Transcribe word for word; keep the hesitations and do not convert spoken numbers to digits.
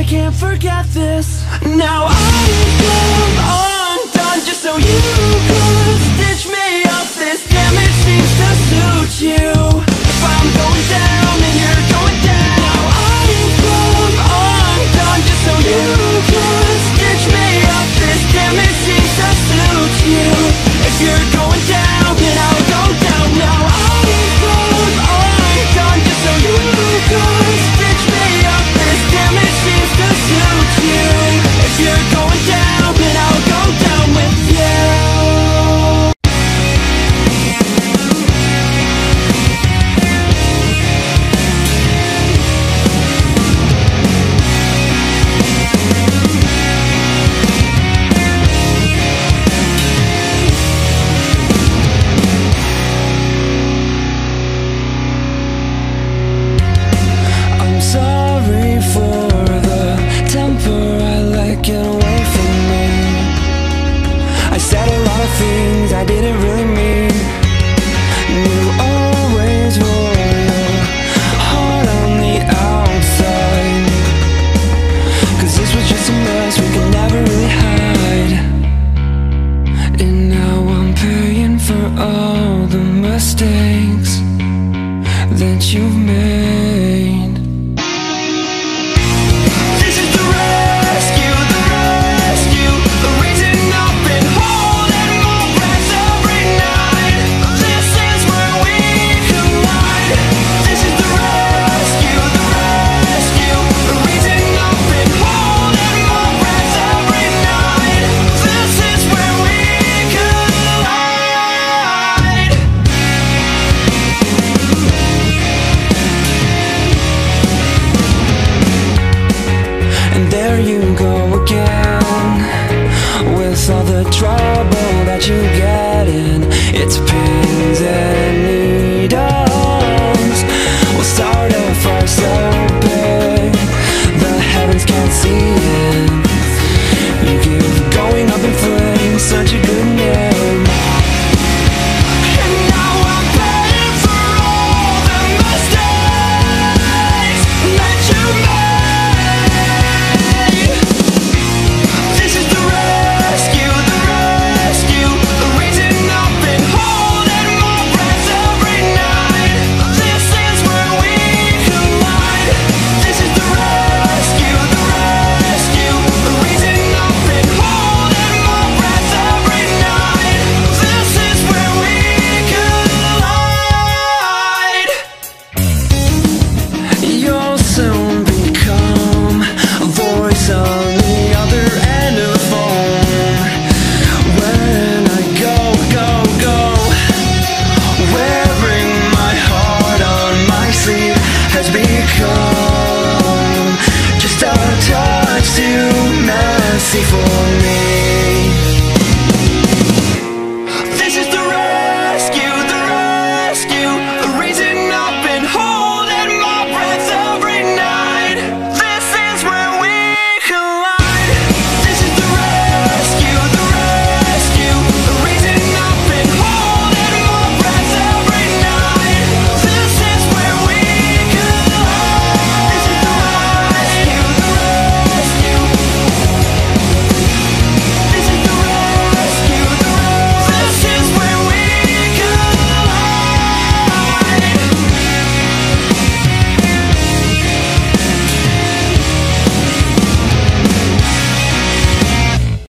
can't forget this. Now I am undone just so you could stitch me up. This damage seems to suit you. If I'm going down and you're going down, now I am undone just so you could stitch me up. This damage seems to suit you. If you're going down, then I'll go down. Now I am undone just so you could stitch me up. This damage seems to suit you. If you're going down, then I'll go down with you. I'm sorry for the temper I let get away from me. I said a lot of things I didn't really mean. You always wore your heart on the outside, 'cause this was just a mess we could never really hide. And now I'm paying for all the mistakes that you've made. This is the rescue, the rescue, the reason I've been holding my breath every night. This is where we collide. This is the rescue, the rescue, the reason I've been holding my breath every night. This is where we collide. And there you go again, with all the trouble that you get in. It's pins and needles. We'll start a fire so big the heavens can't see it. You keep going up in flames, such a good name. And now I'm paying for all the mistakes that you made. This is the rescue, the rescue, the reason I've been holding my breath every night. This is where we collide. This is the rescue, the rescue, the reason I've been holding my breath every night. This is where we collide. You'll soon become a voice on the other end of the phone. When I go, go, go, wearing my heart on my sleeve has become just a touch too messy for me.